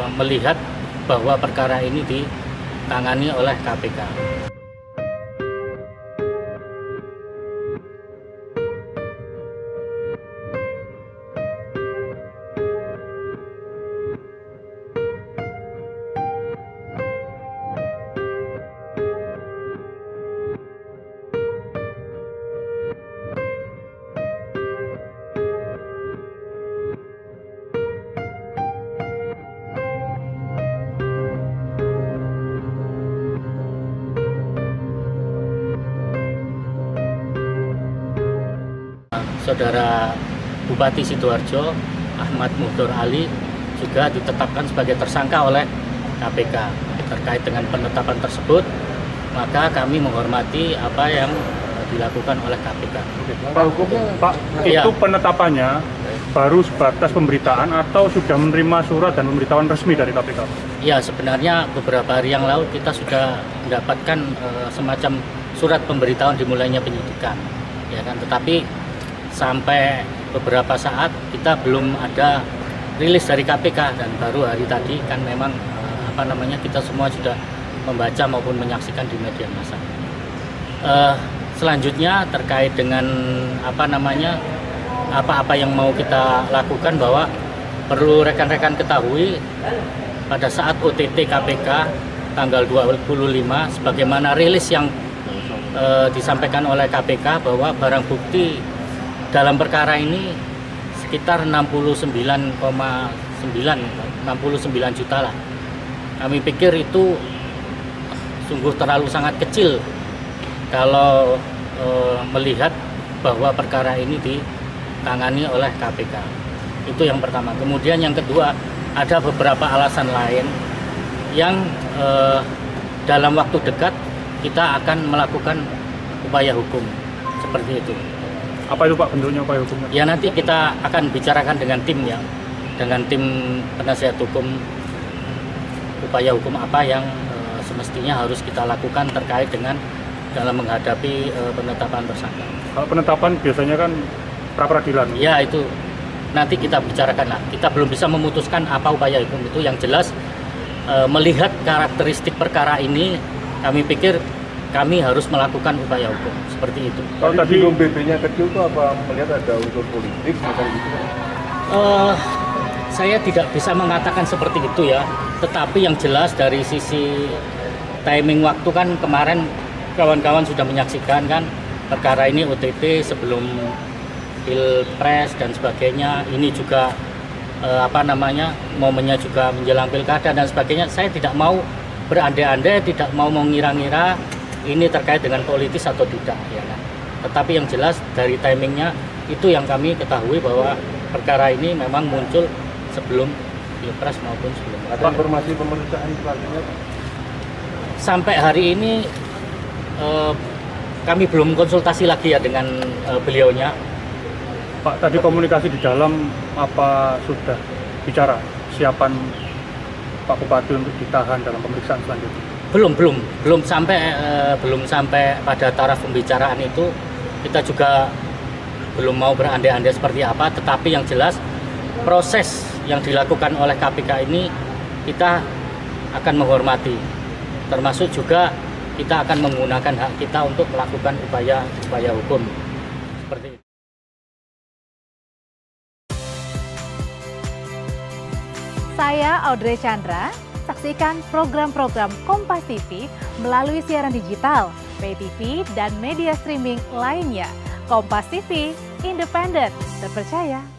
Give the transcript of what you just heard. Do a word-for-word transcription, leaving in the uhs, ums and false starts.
melihat bahwa perkara ini ditangani oleh K P K. Saudara Bupati Sidoarjo Ahmad Muhdor Ali juga ditetapkan sebagai tersangka oleh K P K. Terkait dengan penetapan tersebut, maka kami menghormati apa yang dilakukan oleh K P K. Pak hukumnya, Pak, ya. Itu penetapannya baru sebatas pemberitaan atau sudah menerima surat dan pemberitahuan resmi dari K P K? Ya, sebenarnya beberapa hari yang lalu kita sudah mendapatkan uh, semacam surat pemberitahuan dimulainya penyidikan, ya kan. Tetapi sampai beberapa saat kita belum ada rilis dari K P K, dan baru hari tadi kan memang uh, apa namanya kita semua sudah membaca maupun menyaksikan di media massa. Uh, selanjutnya terkait dengan apa namanya apa-apa yang mau kita lakukan, bahwa perlu rekan-rekan ketahui pada saat O T T K P K tanggal dua puluh lima, sebagaimana rilis yang uh, disampaikan oleh K P K bahwa barang bukti dalam perkara ini sekitar enam puluh sembilan koma sembilan, enam puluh sembilan juta lah. Kami pikir itu sungguh terlalu sangat kecil kalau e, melihat bahwa perkara ini ditangani oleh K P K. Itu yang pertama. Kemudian yang kedua, ada beberapa alasan lain yang e, dalam waktu dekat kita akan melakukan upaya hukum seperti itu. Apa itu Pak bentuknya upaya hukumnya? Ya, nanti kita akan bicarakan dengan tim ya, dengan tim penasihat hukum, upaya hukum apa yang e, semestinya harus kita lakukan terkait dengan dalam menghadapi e, penetapan tersangka. Kalau penetapan biasanya kan pra peradilan. Ya, itu nanti kita bicarakan lah. Kita belum bisa memutuskan apa upaya hukum itu. Yang jelas e, melihat karakteristik perkara ini, kami pikir kami harus melakukan upaya hukum seperti itu. Kalau tadi B B-nya kecil itu apa melihat ada unsur politik macam gitu? Uh, saya tidak bisa mengatakan seperti itu ya. Tetapi yang jelas dari sisi timing waktu kan kemarin kawan-kawan sudah menyaksikan kan perkara ini O T T sebelum Pilpres dan sebagainya. Ini juga uh, apa namanya momennya juga menjelang pilkada dan sebagainya. Saya tidak mau berandai-andai, tidak mau mengira-ngira ini terkait dengan politis atau tidak, ya kan. Tetapi yang jelas dari timingnya itu yang kami ketahui bahwa perkara ini memang muncul sebelum Pilpres maupun sebelum. Ada informasi pemeriksaan selanjutnya? Sampai hari ini eh, kami belum konsultasi lagi ya dengan eh, beliaunya. Pak, tadi komunikasi di dalam apa sudah bicara siapan Pak Bupati untuk ditahan dalam pemeriksaan selanjutnya? Belum, belum, belum sampai eh, belum sampai pada taraf pembicaraan itu. Kita juga belum mau berandai-andai seperti apa, tetapi yang jelas proses yang dilakukan oleh K P K ini kita akan menghormati. Termasuk juga kita akan menggunakan hak kita untuk melakukan upaya upaya hukum seperti itu. Saya Audrey Chandra. Saksikan program-program Kompas T V melalui siaran digital, pay T V, dan media streaming lainnya. Kompas T V, independen, terpercaya.